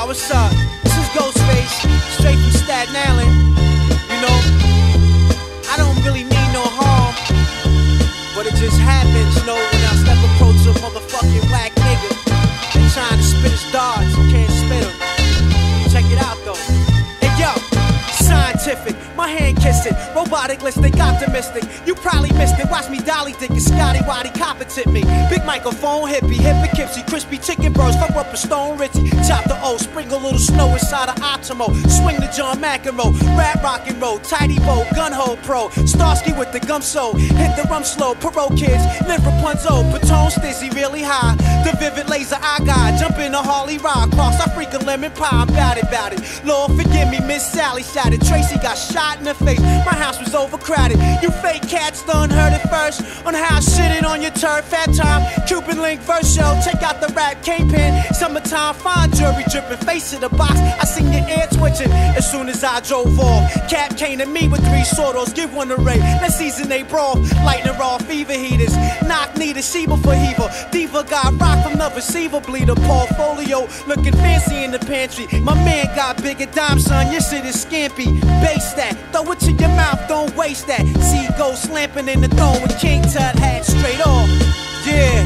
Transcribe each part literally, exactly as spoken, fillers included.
Yo, what's up? This is Ghostface, straight from Staten Island. You know, I don't really mean no harm, but it just happens, you know, when I step approach a motherfucking whack nigga and trying to spit his darts, you can't spit him. Check it out though. Hey yo, scientific, my hand kissing, robotic listic, optimistic. You probably missed it. Watch me dolly dick and Scotty Waddy competent me. Big microphone, hippie, hip and kipsy, crispy chicken burst, fuck up a stone Ritzy. Chop the O, sprinkle a little snow inside of Optimo. Swing the John McEnroe, rap rock and roll, tidy bow, gun hole pro. Starsky with the gum so, hit the rum slow. Parole kids, live Rapunzel, Patone stizzy really high. The vivid laser I got, jump in a Harley ride, cross I freak a lemon pie. I'm bout it, bout it. Lord forgive me, Miss Sally shot it. Tracy got shot in the face. My house was overcrowded. You fake cats done heard it first on how I shitted on your turf. Fat time, Cuban link verse show. Check out the rap kingpin. Summertime fine jewelry dripping. Face of the box, I seen your ear twitching as soon as I drove off. Cap came to me with three sortos. Give one a ray. Let's season they brawl. Lightning raw fever heaters. Knock need a Sheba for Heaver. Diva got rock from the receiver. Bleed a portfolio. Looking fancy in the pantry. My man got bigger dime, son. Your shit is scampy. Base that. Throw it to your mouth. Don't waste that. See ghost slamping in the throne with King Tut hat straight off. Yeah.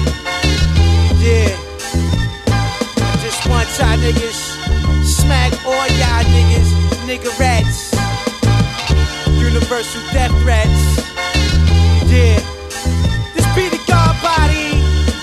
Yeah. I just want y'all niggas smack all y'all niggas, nigga rats. Universal death threats. Yeah. This be the God body.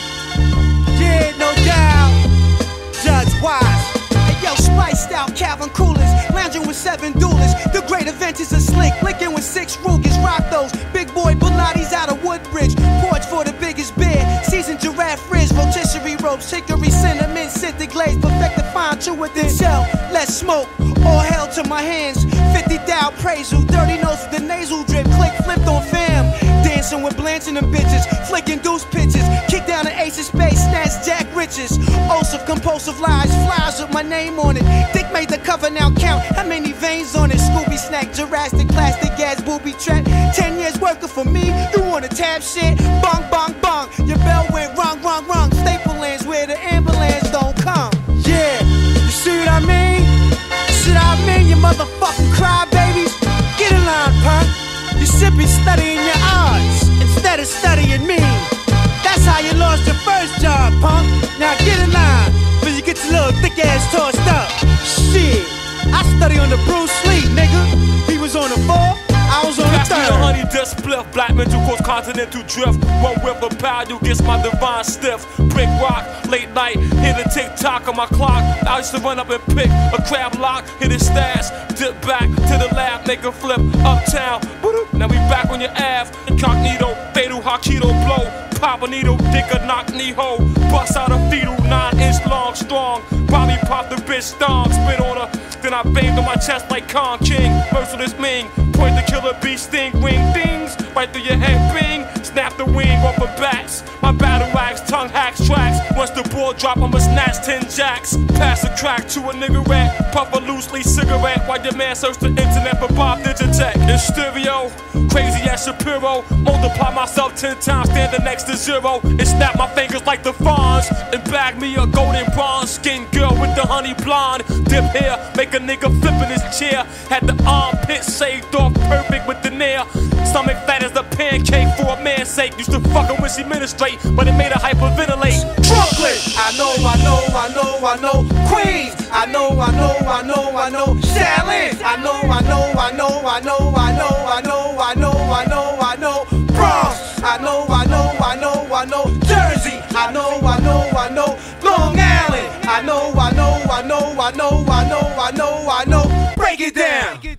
Yeah, no doubt. Judge Wise. Hey yo, spiced out Calvin Coolers. Lounging with seven duelists. The great event is a slick. Licking with six Rugers. Rock those. Big boy Bulattis out of Woodbridge. Porch for the biggest beer. Seasoned giraffe frizz. Rotisserie ropes. Hickory cinnamon. Scented glaze. Perfect the fine chew within shell. Let's smoke. All hell to my hands. fifty thou praisal. Dirty nose with the nasal drip. Click flipped on fam. Dancing with blanching them bitches. Flicking deuce pitches. Kick down the ace of space. Snatch Jack Riches. Oaths of compulsive lies. Flies with my name on it. Dick made the cover now count. How many veins on it? Scooby snack. Jurassic plastic gas booby trap. Ten years working for me. You wanna tap shit? Bong bong bong. Your bell went wrong wrong wrong. Staple lands where the ambulance don't come. Yeah. You see what I mean? See what I mean? You motherfucking crybabies. Get in line, punk. You should be studying your odds instead of studying me. That's how you lost your first job, punk. Now get in line, before you get your little thick ass tossed up. Shit, I study on the Bruce Lee, nigga. He was on the four, I was on the Pass third. me the honey dust spliff, black mental cause continental drift. One whip of power, you gets my divine stiff. Brick rock, late night, hit a tick tock on my clock. I used to run up and pick a crab lock, hit his stash, dip back to the lab, make a flip uptown. Now we back on your ass, incognito, fatal Hakito blow. Pop a needle, dick a knock knee hole. Bust out a fetal, nine inch long, strong. Bobby popped the bitch stung, spit on her. Then I banged on my chest like Kong King. Merciless Ming, point the killer beast sting, wing things. Right through your head, bing. Snap the wing off her backs. My battle axe, tongue hacks tracks. Once the ball drop, I'ma snatch ten jacks. Pass a crack to a nigga rat. Puff a loosely cigarette while your man search the internet for Bob Digitech. In stereo, crazy as Shapiro. Multiply myself ten times, standing next to zero. And snap my fingers like the Fonz. And bag me a golden bronze skin girl with the honey blonde. Dip hair, make a nigga flip in his chair. Had the armpit saved off perfect with the nair. Stomach fat as a pancake for a man's sake. Used to fuck her when she ministrate, but it made her hyperventilate. Brooklyn, I know, I know, I know, I know. Queens, I know, I know, I know, I know. Shaolin, I know, I know, I know, I know, I know, I know, I know, I know, I know. Bronx, I know, I know, I know, I know. Jersey, I know, I know, I know. Long Island, I know, I know, I know, I know, I know, I know, I know. Break it down.